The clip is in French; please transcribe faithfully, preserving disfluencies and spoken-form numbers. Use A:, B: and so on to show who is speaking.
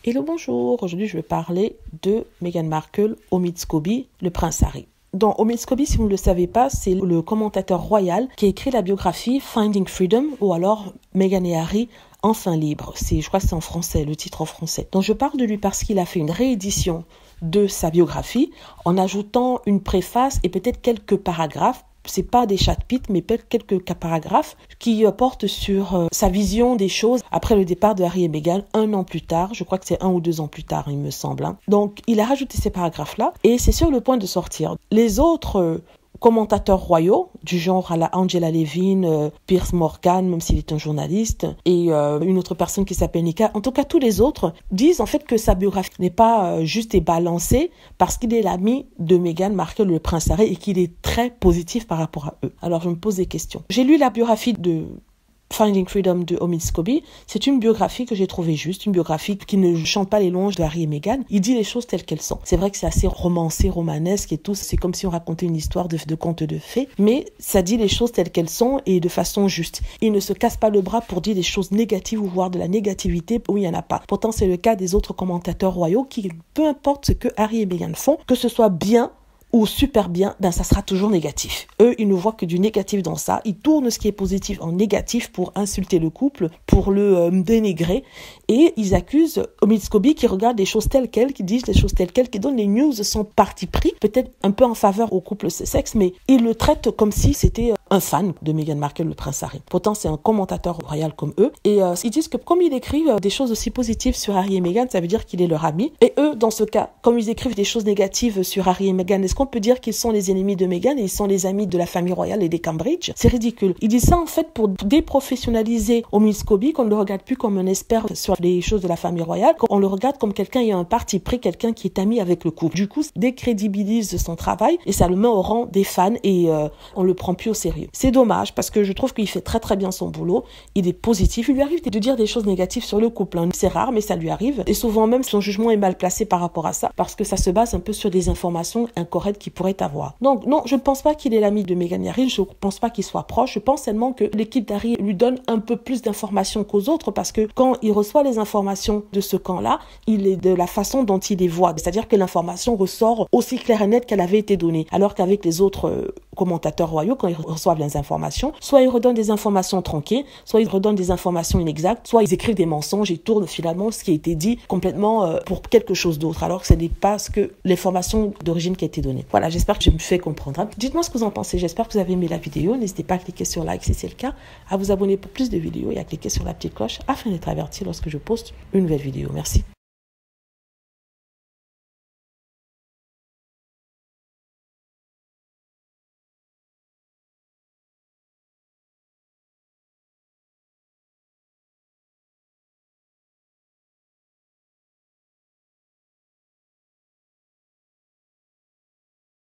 A: Hello, bonjour. Aujourd'hui, je vais parler de Meghan Markle, Omid Scobie, le prince Harry. Dans Omid Scobie, si vous ne le savez pas, c'est le commentateur royal qui a écrit la biographie Finding Freedom ou alors Meghan et Harry enfin libres. C'est, je crois que c'est en français, le titre en français. Donc je parle de lui parce qu'il a fait une réédition de sa biographie en ajoutant une préface et peut-être quelques paragraphes. C'est pas des chapitres, mais peut-être quelques paragraphes qui portent sur euh, sa vision des choses après le départ de Harry et Meghan un an plus tard. Je crois que c'est un ou deux ans plus tard, il me semble. Hein. Donc, il a rajouté ces paragraphes-là et c'est sur le point de sortir. Les autres euh, commentateurs royaux, du genre à la Angela Levin, euh, Piers Morgan, même s'il est un journaliste, et euh, une autre personne qui s'appelle Nika, en tout cas tous les autres, disent en fait que sa biographie n'est pas euh, juste et balancée parce qu'il est l'ami de Meghan Markle, le prince Harry, et qu'il est très positif par rapport à eux. Alors je me pose des questions. J'ai lu la biographie de Finding Freedom de Omid Scobie. C'est une biographie que j'ai trouvée juste, une biographie qui ne chante pas les louanges de Harry et Meghan. Il dit les choses telles qu'elles sont. C'est vrai que c'est assez romancé, romanesque et tout. C'est comme si on racontait une histoire de, de conte de fées. Mais ça dit les choses telles qu'elles sont et de façon juste. Il ne se casse pas le bras pour dire des choses négatives ou voir de la négativité où il n'y en a pas. Pourtant, c'est le cas des autres commentateurs royaux qui, peu importe ce que Harry et Meghan font, que ce soit bien ou super bien, ben ça sera toujours négatif. Eux, ils ne voient que du négatif dans ça. Ils tournent ce qui est positif en négatif pour insulter le couple, pour le euh, dénigrer. Et ils accusent Omid Scobie qui regarde les choses telles quelles, qui disent les choses telles quelles, qui donne les news son parti pris, peut-être un peu en faveur au couple sexe, mais ils le traitent comme si c'était un fan de Meghan Markle, le prince Harry. Pourtant, c'est un commentateur royal comme eux. Et euh, ils disent que comme ils écrivent euh, des choses aussi positives sur Harry et Meghan, ça veut dire qu'il est leur ami. Et eux, dans ce cas, comme ils écrivent des choses négatives sur Harry et Meghan, est-ce qu'on peut dire qu'ils sont les ennemis de Meghan et ils sont les amis de la famille royale et des Cambridge? C'est ridicule. Ils disent ça en fait pour déprofessionnaliser Omid Scobie, qu'on ne le regarde plus comme un expert sur les choses de la famille royale, qu'on le regarde comme quelqu'un qui a un parti pris, quelqu'un qui est ami avec le couple. Du coup, ça décrédibilise son travail et ça le met au rang des fans et euh, on le prend plus au sérieux. C'est dommage parce que je trouve qu'il fait très très bien son boulot. Il est positif. Il lui arrive de dire des choses négatives sur le couple. Hein. C'est rare, mais ça lui arrive. Et souvent même, son jugement est mal placé par rapport à ça parce que ça se base un peu sur des informations incorrectes qu'il pourrait avoir. Donc non, je ne pense pas qu'il est l'ami de Meghan et Harry. Je ne pense pas qu'il soit proche. Je pense seulement que l'équipe d'Harry lui donne un peu plus d'informations qu'aux autres parce que quand il reçoit les informations de ce camp-là, il est de la façon dont il les voit. C'est-à-dire que l'information ressort aussi claire et nette qu'elle avait été donnée. Alors qu'avec les autres euh, commentateurs royaux, quand ils reçoivent les informations, soit ils redonnent des informations tronquées, soit ils redonnent des informations inexactes, soit ils écrivent des mensonges et tournent finalement ce qui a été dit complètement euh, pour quelque chose d'autre, alors que ce n'est pas ce que l'information d'origine qui a été donnée. Voilà, j'espère que je me fais comprendre. Hein. Dites-moi ce que vous en pensez. J'espère que vous avez aimé la vidéo. N'hésitez pas à cliquer sur like si c'est le cas, à vous abonner pour plus de vidéos et à cliquer sur la petite cloche afin d'être averti lorsque je poste une nouvelle vidéo. Merci.